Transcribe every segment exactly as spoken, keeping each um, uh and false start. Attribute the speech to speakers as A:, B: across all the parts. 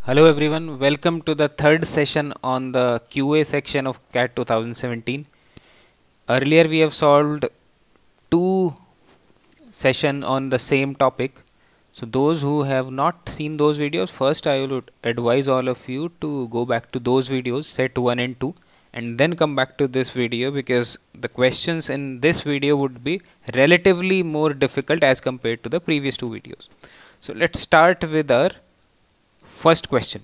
A: Hello everyone, welcome to the third session on the Q A section of C A T twenty seventeen. Earlier we have solved two sessions on the same topic. So those who have not seen those videos, first I would advise all of you to go back to those videos, set one and two, and then come back to this video because the questions in this video would be relatively more difficult as compared to the previous two videos. So let's start with our first question.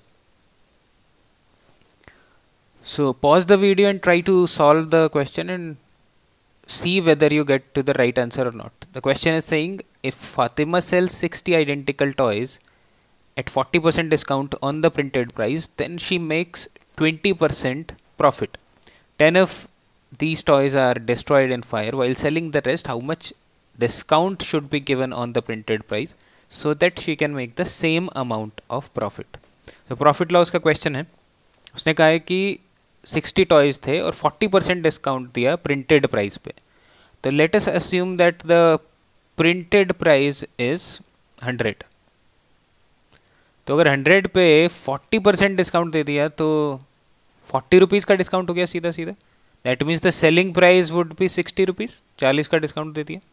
A: So pause the video and try to solve the question and see whether you get to the right answer or not. The question is saying if Fatima sells sixty identical toys at forty percent discount on the printed price, then she makes twenty percent profit. ten of these toys are destroyed in fire. While selling the rest, how much discount should be given on the printed price so that she can make the same amount of profit? तो profit loss का question है. उसने कहा है कि sixty toys थे और forty percent discount दिया प्रिंटेड प्राइस पे. तो let us assume that the printed price is hundred. तो अगर हंड्रेड पे फोर्टी परसेंट डिस्काउंट दे दिया तो फोर्टी रुपीज़ का डिस्काउंट हो गया सीधा सीधा. That means the selling price would be sixty rupees. चालीस का डिस्काउंट दे दिया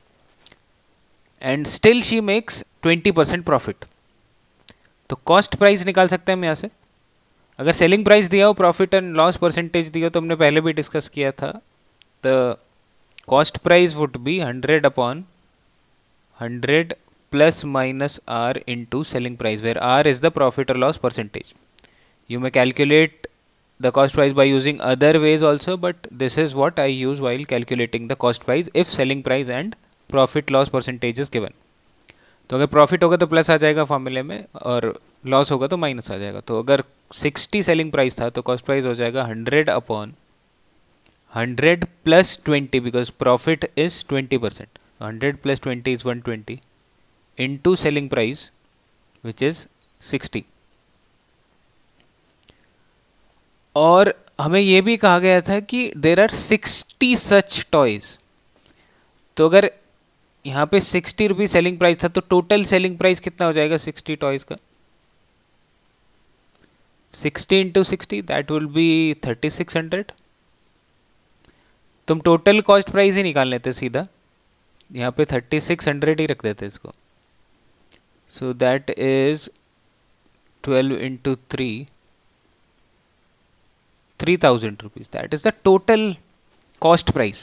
A: and still she makes twenty percent profit. तो कॉस्ट प्राइस निकाल सकते हैं हम यहाँ से. अगर सेलिंग प्राइस दिया हो, प्रॉफिट एंड लॉस परसेंटेज दिया हो, तो हमने पहले भी डिस्कस किया था. The cost price would be hundred upon hundred plus minus R into selling price, where R is the profit और loss percentage. You may calculate the cost price by using other ways also, but this is what I use while calculating the cost price if selling price and profit loss percentage is given. तो अगर profit होगा तो plus आ जाएगा फॉर्मूले में और loss होगा तो माइनस आ जाएगा. तो अगर सिक्सटी सेलिंग प्राइस था तो कॉस्ट प्राइस हो जाएगा hundred upon hundred plus twenty because profit is twenty percent. Hundred plus twenty is one twenty into selling price which is sixty. और हमें यह भी कहा गया था कि there are sixty such toys. तो अगर यहाँ पे सिक्सटी रुपीज सेलिंग प्राइस था तो टोटल सेलिंग प्राइस कितना हो जाएगा सिक्सटी टॉयज का? Sixty into sixty that will be thirty six hundred. तुम टोटल कॉस्ट प्राइस ही निकाल लेते सीधा, यहाँ पे थर्टी सिक्स हंड्रेड ही रख देते इसको. So that is twelve into three three thousand rupees. That is the total cost price.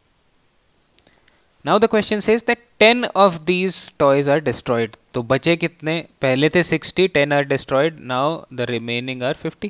A: Now the question says that ten of these toys are destroyed. तो बचे कितने? पहले थे sixty, ten are destroyed. Now the remaining are fifty.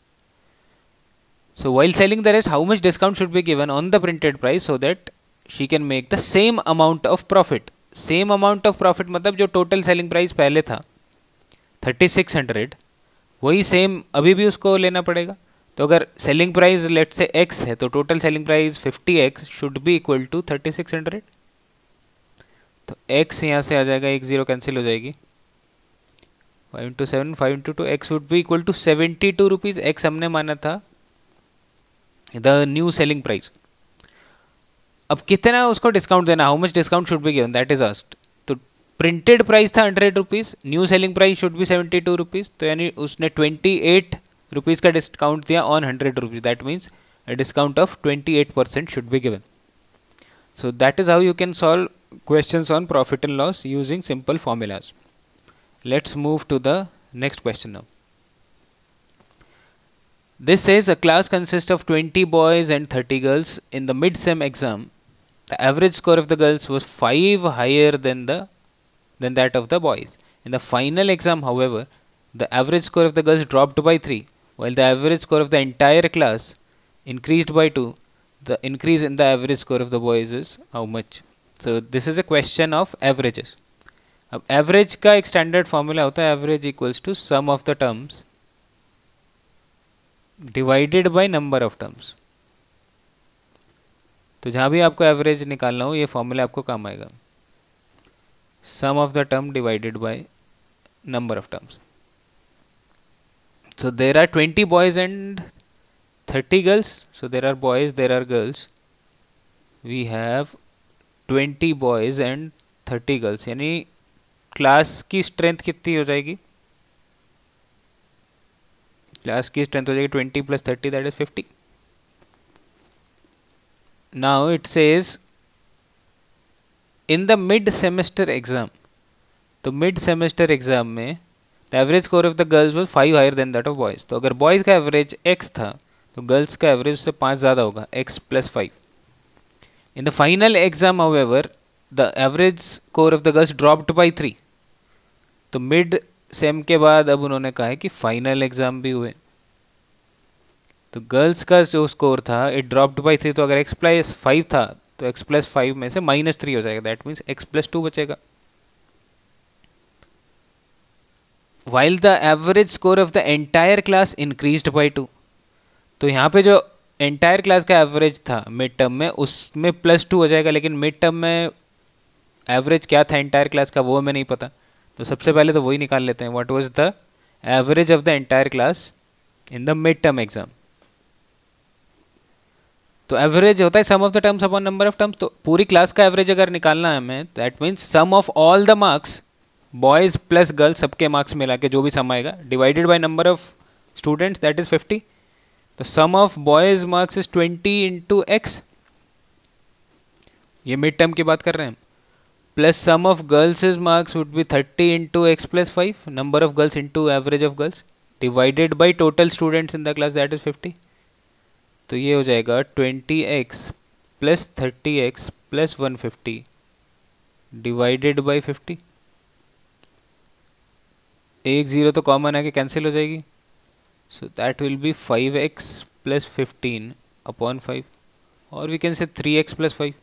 A: So while selling the rest, how much discount should be given on the printed price so that she can make the same amount of profit? Same amount of profit मतलब जो total selling price पहले था thirty six hundred, वही same अभी भी उसको लेना पड़ेगा. तो अगर सेलिंग प्राइस लेट से x है तो total selling price fifty X should be equal to thirty six hundred. तो x यहाँ से आ जाएगा, एक जीरो कैंसिल हो जाएगी. Five into seven five into two X would be equal to seventy two rupees. X हमने माना था द न्यू सेलिंग प्राइस. अब कितना उसको डिस्काउंट देना, how much discount should be given, that is asked. तो प्रिंटेड प्राइस था hundred rupees, new selling price should be seventy two rupees. तो यानी उसने ट्वेंटी एट रुपीज़ का डिस्काउंट दिया on hundred rupees. That means a discount of twenty-eight percent should be given. So that is how you can solve questions on profit and loss using simple formulas. Let's move to the next question now. This says a class consists of twenty boys and thirty girls. In the mid-sem exam, the average score of the girls was five higher than the than that of the boys. In the final exam, however, the average score of the girls dropped by three, while the average score of the entire class increased by two. The increase in the average score of the boys is how much? So this is a question of averages. अब average का एक standard formula होता है, average equals to sum of the terms divided by number of terms. तो जहाँ भी आपको average निकालना हो ये formula आपको काम आएगा. Sum of the term divided by number of terms. So there are twenty boys and thirty girls. So there are boys, there are girls. We have twenty boys and thirty girls. यानी class की strength कितनी हो जाएगी? Class की strength हो जाएगी twenty plus thirty that is fifty. Now it says in the mid semester exam, तो mid semester exam में the average score of the girls was five higher than that of boys. तो अगर boys का average x था तो girls का average से पाँच ज़्यादा होगा, x plus five. In the final exam however the average score of the girls dropped by three. तो मिड सेम के बाद अब उन्होंने कहा है कि फाइनल एग्जाम भी हुए, तो गर्ल्स का जो स्कोर था इट ड्रॉप्ड बाई थ्री. तो अगर एक्स प्लस फाइव था तो एक्स प्लस फाइव में से माइनस थ्री हो जाएगा, that means x plus two बचेगा. While the average score of the entire class increased by two. तो यहाँ पे जो एंटायर क्लास का एवरेज था मिड टर्म में उसमें प्लस टू हो जाएगा, लेकिन मिड टर्म में एवरेज क्या था एंटायर क्लास का वो हमें नहीं पता. तो सबसे पहले तो वही निकाल लेते हैं, what was the average of the entire class in the mid term exam. तो एवरेज होता है sum of the terms upon number of terms. तो पूरी क्लास का एवरेज अगर निकालना है हमें, that means sum of all the marks boys plus girls सबके मार्क्स मिला के जो भी सम आएगा divided by number of students that is fifty. तो sum of boys marks is twenty into x, ये मिड टर्म की बात कर रहे हैं. Plus sum of girls marks would be thirty into x plus five, number of girls into average of girls divided by total students in the class that is fifty. तो ये हो जाएगा twenty x plus thirty x plus one fifty divided by fifty. एक zero तो common आके cancel हो जाएगी, so that will be five x plus fifteen upon five, और we can say three x plus five.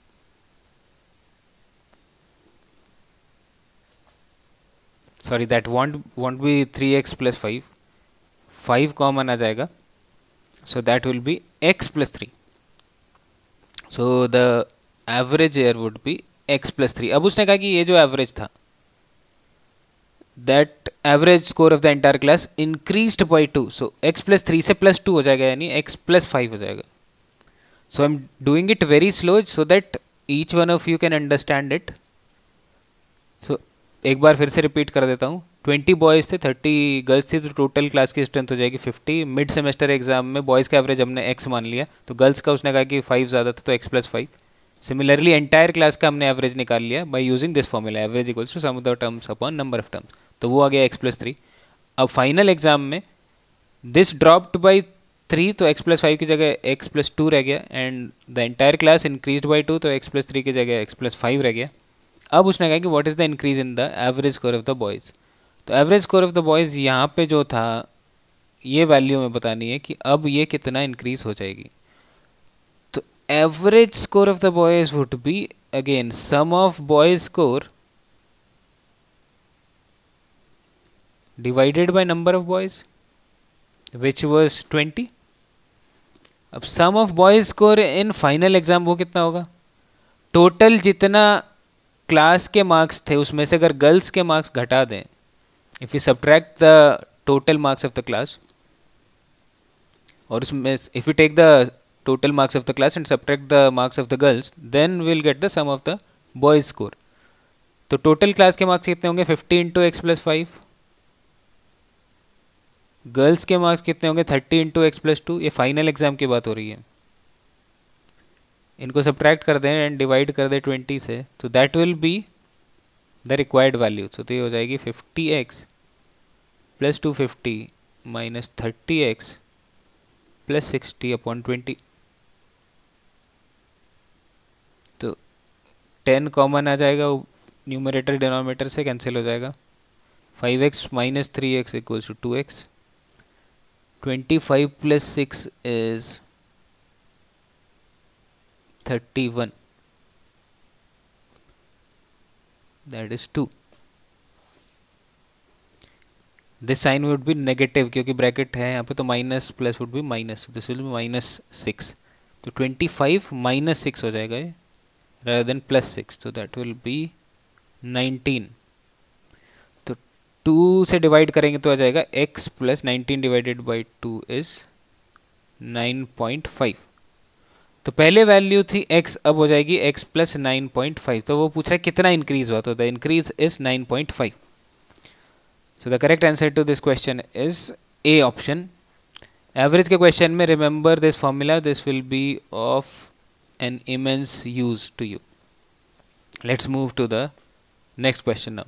A: Sorry that won't won't be three x plus five, five common आ जाएगा, so that will be x plus three. so the average here would be x plus three. अब उसने कहा कि ये जो average था that average score of the entire class increased by two, so x plus three से plus two हो जाएगा, यानी x plus five हो जाएगा. so I'm doing it very slow so that each one of you can understand it. so एक बार फिर से repeat कर देता हूँ. ट्वेंटी बॉयज़ थे, थर्टी गर्ल्स थी, तो टोटल क्लास की स्ट्रेंथ हो जाएगी फिफ्टी. मिड सेमेस्टर एग्जाम में बॉयज़ का एवरेज हमने एक्स मान लिया, तो गर्ल्स का उसने कहा कि फाइव ज़्यादा था तो x plus five. Similarly entire class का हमने एवरेज निकाल लिया by using this formula, average equals to sum of the terms upon number of terms. तो वो आ गया एक्स प्लस थ्री. अब फाइनल एग्जाम में दिस ड्रॉप्ड बाई थ्री, तो एक्स प्लस फाइव की जगह एक्स प्लस टू रह गया, and the entire class increase by two, तो एक्स प्लस थ्री की जगह एक्स प्लस फाइव रह गया. अब उसने कहा कि what is the increase in the average score of the boys. तो average score of the boys यहाँ पे जो था ये वैल्यू में बतानी है कि अब ये कितना इंक्रीज हो जाएगी. तो average score of the boys would be again sum of boys score divided by number of boys which was twenty. अब sum of boys score in final exam वो कितना होगा, टोटल जितना क्लास के मार्क्स थे उसमें से अगर गर्ल्स के मार्क्स घटा दें, if we subtract the total marks of the class, or if we take the total marks of the class and subtract the marks of the girls, then we'll get the sum of the boys score. तो total class के marks कितने होंगे, fifty into x plus five. Girls के marks कितने होंगे, thirty into x plus two. ये final exam की बात हो रही है. इनको सब्ट्रैक्ट कर दें एंड डिवाइड कर दें ट्वेंटी से, तो that will be the required value. तो ये हो जाएगी fifty x plus two fifty minus thirty x plus sixty upon twenty. तो टेन कॉमन आ जाएगा, न्यूमरेटर डिनोमिनेटर से कैंसिल हो जाएगा. Five x minus three x equals to two x. Twenty five plus six is thirty one, that is two. this sign would be negative क्योंकि bracket है यहाँ पे, तो minus plus would be minus, this will be minus six. तो twenty five minus six हो जाएगा ये, rather than plus six, तो दैट विल बी नाइनटीन. तो टू से डिवाइड करेंगे तो आ जाएगा x plus nineteen divided by two is nine point five. तो पहले वैल्यू थी x, अब हो जाएगी x plus nine point five. तो वो पूछ रहा है कितना इंक्रीज हुआ, तो the increase is nine point five. So the correct answer to this question is A option average के क्वेश्चन में remember this formula, this will be of an immense use to you. Let's move to the next question now.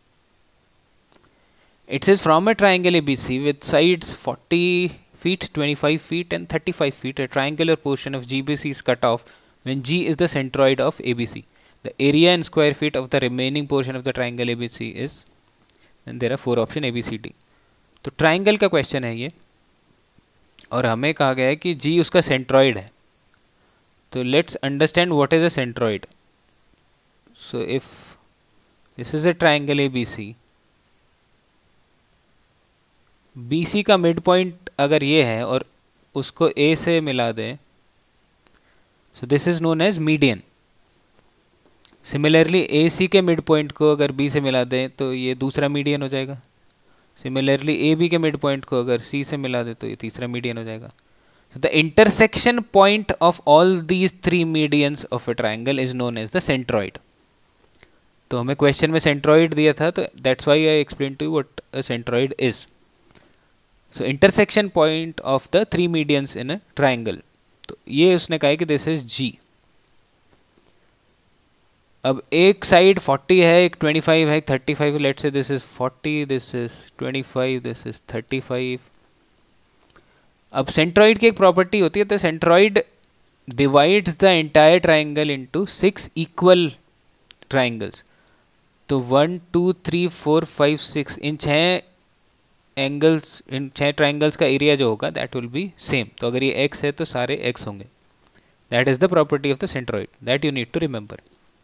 A: It says from a triangle A B C with sides forty feet, twenty-five feet and thirty-five feet, a triangular portion of G B C is cut off when G is the centroid of A B C. The area in square feet of the remaining portion of the triangle A B C is, and there are four options A B C D. तो triangle का question है ये, और हमें कहा गया है कि G उसका सेंट्रॉइड है. तो let's understand what is a centroid. So if this is a triangle A B C, B C का मिड पॉइंट अगर ये है और उसको ए से मिला दें, so this is known as median. Similarly A C के मिड पॉइंट को अगर बी से मिला दें तो ये दूसरा मीडियन हो जाएगा. सिमिलरली ए बी के मिड पॉइंट को अगर सी से मिला दें तो ये तीसरा मीडियन हो जाएगा. So the intersection point of all these three medians of a triangle is known as the centroid. तो हमें क्वेश्चन में सेंट्रॉइड दिया था, तो that's why I explain to you what a centroid is. So intersection point of the three medians in a triangle. तो ये उसने कहा है कि दिस इज जी. अब एक साइड forty है, एक twenty-five है, एक thirty-five. Let's say this is forty, this is twenty-five, this is thirty-five. अब सेंट्रॉइड की एक प्रॉपर्टी होती है, तो centroid divides the entire triangle into six equal triangles. तो one two three four five six इन छः एंगल्स, इन छः ट्राइंगल्स का एरिया जो होगा दैट विल बी सेम. तो अगर ये x है तो सारे x होंगे. That is the property of the centroid, that you need to remember.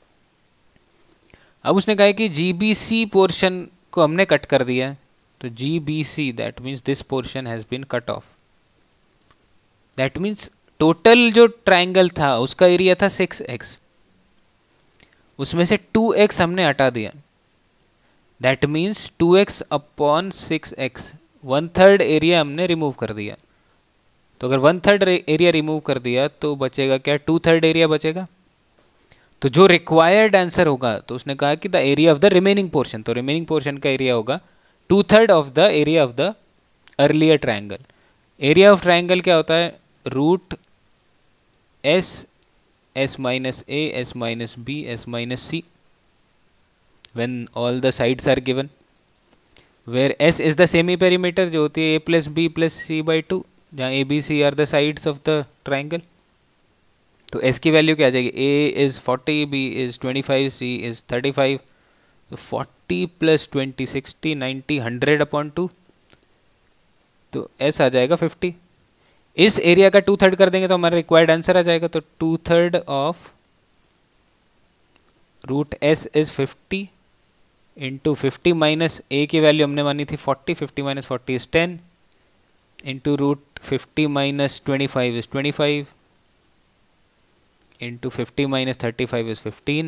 A: अब उसने कहा है कि जी बी सी पोर्शन को हमने कट कर दिया है. तो G B C that means this portion has been cut off. That means total जो ट्राइंगल था उसका एरिया था सिक्स एक्स, उसमें से टू एक्स हमने हटा दिया. That means two x upon six x, one third area हमने रिमूव कर दिया. तो अगर वन थर्ड एरिया रिमूव कर दिया तो बचेगा क्या, टू थर्ड एरिया बचेगा. तो जो रिक्वायर्ड आंसर होगा, तो उसने कहा कि the area of the remaining portion, तो रिमेनिंग पोर्शन का एरिया होगा two third of the area of the earlier triangle. Area of triangle क्या होता है, root s, s minus a, s minus b, s minus c, when all the sides are given, where s is the semi perimeter जो होती है a plus b plus c by two, जहाँ a b c are the sides of the triangle. तो s की value क्या आ जाएगी, a is forty, b is twenty-five, c is thirty-five. तो forty plus twenty sixty, ninety, one hundred upon two, तो s आ जाएगा fifty. इस area का टू थर्ड कर देंगे तो हमारा रिक्वायर्ड आंसर आ जाएगा. तो two third of root s is fifty into fifty minus a की वैल्यू हमने मानी थी forty, fifty minus forty is ten, into root fifty minus twenty five is twenty five, into fifty minus thirty five is fifteen.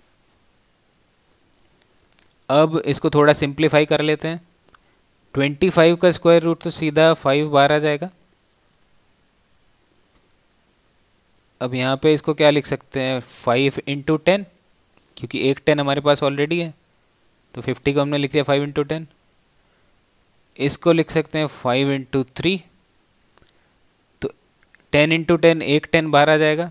A: अब इसको थोड़ा simplify कर लेते हैं. ट्वेंटी फाइव का स्क्वायर रूट तो सीधा फाइव बार आ जाएगा. अब यहाँ पे इसको क्या लिख सकते हैं, फाइव इंटू टेन, क्योंकि एक टेन हमारे पास ऑलरेडी है. तो फिफ्टी को हमने लिख दिया फाइव इंटू टेन. इसको लिख सकते हैं फाइव इंटू थ्री. तो टेन इंटू टेन, एक टेन बाहर आ जाएगा.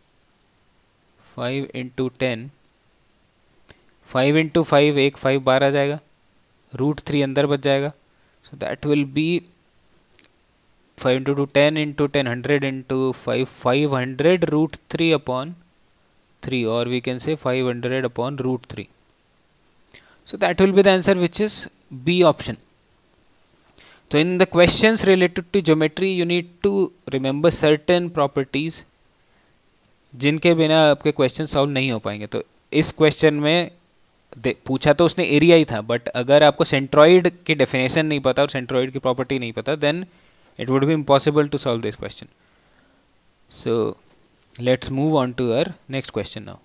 A: Five into ten, five into five, एक फाइव बाहर आ जाएगा. रूट थ्री अंदर बच जाएगा. So that will be five into two ten into ten, hundred into five, five hundred root three upon three, or we can say five hundred upon root three. So that will be the answer, which is B option. So in the questions related to geometry you need to remember certain properties जिनके बिना आपके question solve नहीं हो पाएंगे. तो इस question में पूछा तो उसने एरिया ही था, बट अगर आपको सेंट्रॉइड की डेफिनेशन नहीं पता और सेंट्रॉइड की प्रॉपर्टी नहीं पता, then it would be impossible to solve this question. So let's move on to our next question now.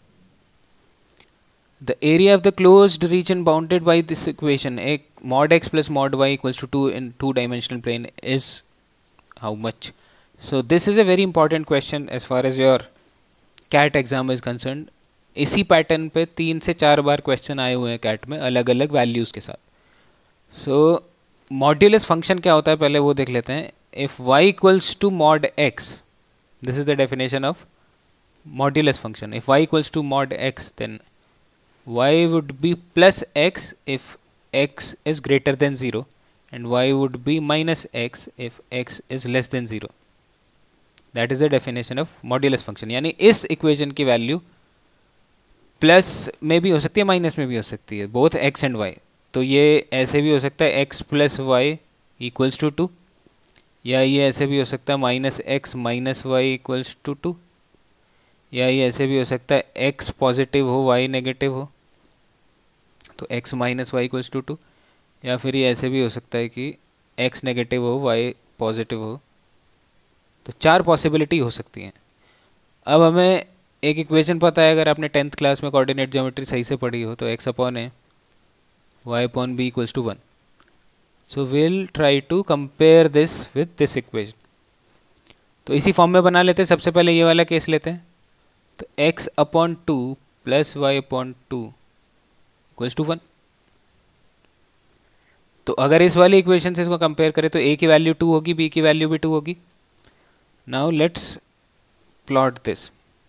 A: The area of the closed region bounded by this equation, a mod x plus mod y equals to two in two dimensional plane, is how much? So this is a very important question as far as your CAT exam is concerned. इसी pattern पे तीन से चार बार question आए हुए हैं cat में अलग अलग वैल्यूज़ के साथ. सो मॉड्यूलस फंक्शन क्या होता है पहले वो देख लेते हैं. if y equals to mod x, this is the definition of modulus function. If y equals to mod x, then y would be plus x if x is greater than zero, and y would be minus x if x is less than zero. That is the definition of modulus function. यानी इस equation की value plus में भी हो सकती है, minus में भी हो सकती है, बोथ x एंड y. तो ये ऐसे भी हो सकता है x plus y equals to two, या ये ऐसे भी हो सकता है minus x minus y equals to two, या ये ऐसे भी हो सकता है x पॉजिटिव हो y नेगेटिव हो तो x minus y equals to two, या फिर ये ऐसे भी हो सकता है कि x नेगेटिव हो y पॉजिटिव हो. तो चार पॉसिबिलिटी हो सकती हैं. अब हमें एक इक्वेशन पता है, अगर आपने टेंथ क्लास में कोऑर्डिनेट ज्योमेट्री सही से पढ़ी हो, तो x upon a y upon b equals to one. So will try to compare this with this equation. तो इसी फॉर्म में बना लेते हैं. सबसे पहले ये वाला केस लेते हैं. तो x upon two plus y upon two equals to one. तो अगर इस वाली इक्वेशन से इसको कंपेयर करें तो a की वैल्यू टू होगी, b की वैल्यू भी टू होगी. Now let's plot this.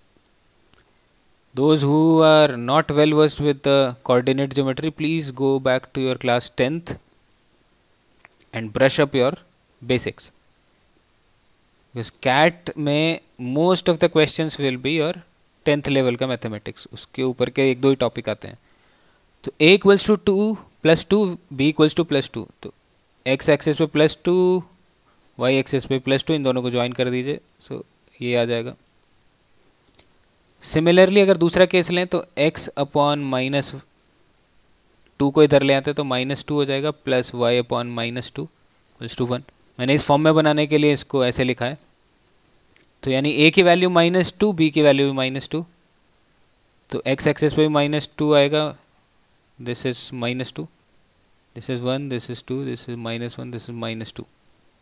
A: Those who are not well versed with the coordinate geometry, please go back to your class tenth and brush up your basics. Because C A T में most of the questions will be your tenth level का mathematics. उसके ऊपर के एक दो ही topic आते हैं. तो a equals to two plus two, b equals to plus two. तो x एक्सेस पे प्लस टू, y एक्सेस पे प्लस टू, इन दोनों को ज्वाइन कर दीजिए. सो so, ये आ जाएगा. सिमिलरली अगर दूसरा केस लें तो x अपॉन माइनस टू को इधर ले आते तो माइनस टू हो जाएगा, plus y upon minus two equals to one. मैंने इस फॉर्म में बनाने के लिए इसको ऐसे लिखा है. तो यानी a की वैल्यू माइनस टू, बी की वैल्यू भी माइनस टू. तो x एक्सेस पे भी माइनस टू आएगा. This is minus two, this is one, this is two, this is minus one, this is minus two.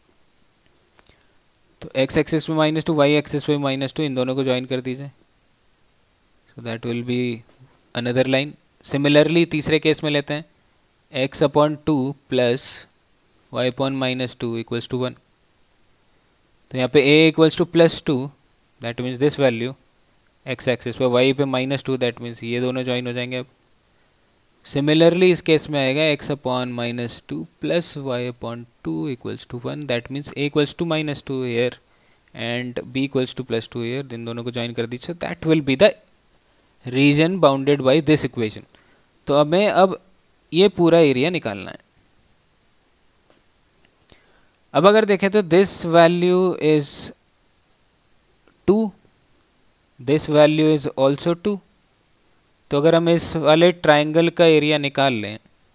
A: तो x एक्सेस पे minus two, y axis पे minus two, इन दोनों को ज्वाइन कर दीजिए. So that will be another line. Similarly तीसरे case में लेते हैं. x upon two plus y upon minus two equals to one. तो यहाँ पे a equals to plus two, that means this value x axis पे, y पे minus two, that means ये दोनों ज्वाइन हो जाएंगे. अब सिमिलरली इस केस में आएगा x upon minus two plus y upon two equals to one. That means a equals to minus two here and b equals to plus two here. इन दोनों को ज्वाइन कर दीजिए. That will be the region bounded by this equation. तो अब मैं अब ये पूरा एरिया निकालना है. अब अगर देखें तो this value is two, this value is also two. तो अगर हम इस वाले ट्राइंगल का एरिया निकाल लें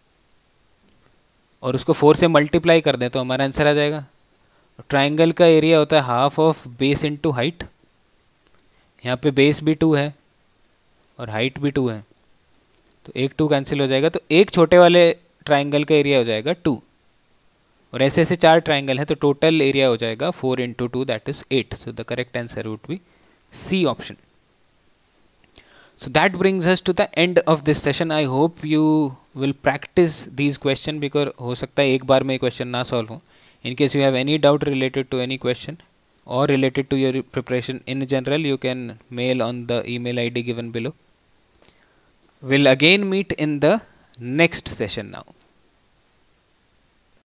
A: और उसको फोर से मल्टीप्लाई कर दें तो हमारा आंसर आ जाएगा. ट्राइंगल का एरिया होता है half of base into height. यहाँ पे बेस भी टू है और हाइट भी टू है, तो एक टू कैंसिल हो जाएगा. तो एक छोटे वाले ट्राइंगल का एरिया हो जाएगा टू, और ऐसे ऐसे चार ट्राइंगल है तो टोटल एरिया हो जाएगा four into two, that is eight. So the correct answer would be C option. So that brings us to the end of this session. I hope you will practice these question, because हो सकता है एक बार में question ना solve हो. In case you have any doubt related to any question or related to your preparation in general, you can mail on the email I D given below. We'll again meet in the next session now.